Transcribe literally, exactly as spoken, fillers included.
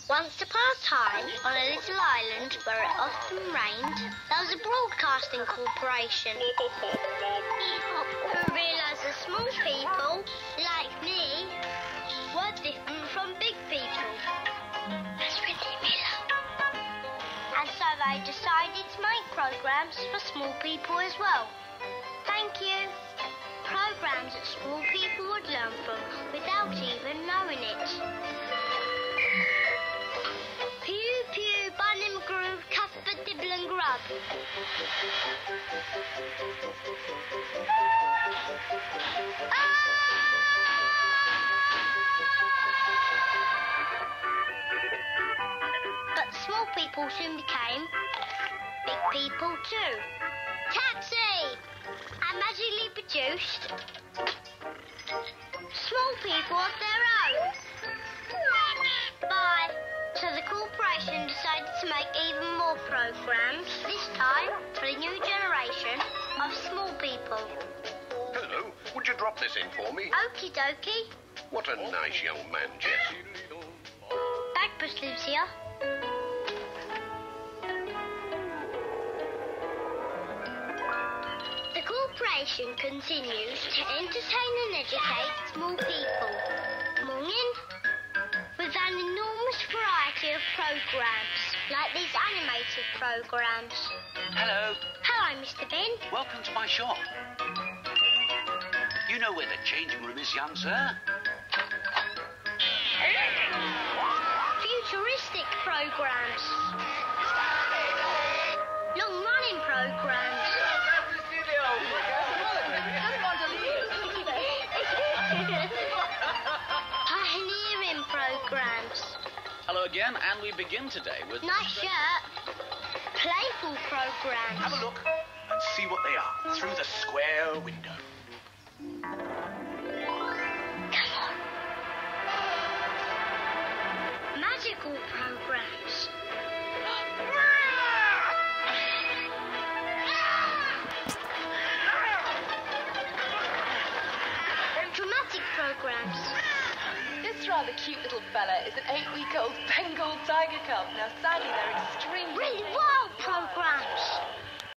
Once upon a time, on a little island where it often rained, there was a broadcasting corporation who realised that small people, like me, were different from big people. That's Wendy Miller. And so they decided to make programmes for small people as well. Thank you. Programmes that small people would learn from without even knowing it. Pew pew, Bunham Groove, Cuthbert Dibble and Grub. But small people soon became big people too. Taxi! And magically produced small people of their own. Bye. So the corporation decided to make even more programmes, this time for the new generation of small people. Hello, would you drop this in for me? Okie dokie. What a nice young man, Jeff. Bagpuss lives here. The corporation continues to entertain and educate small people. Morning. With an enormous variety of programmes, like these animated programmes. Hello. Hello, Mister Ben. Welcome to my shop. You know where the changing room is, young sir? Futuristic programmes. Long-running programmes. Pioneering programmes. Hello again, and we begin today with... Nice shirt. Playful programmes. Have a look and see what they are through the square window. Come on. Magical programmes. Dramatic programmes. This rather cute little fella is an eight-week-old Bengal tiger cub. Now, sadly, they're extremely... Really wild programmes.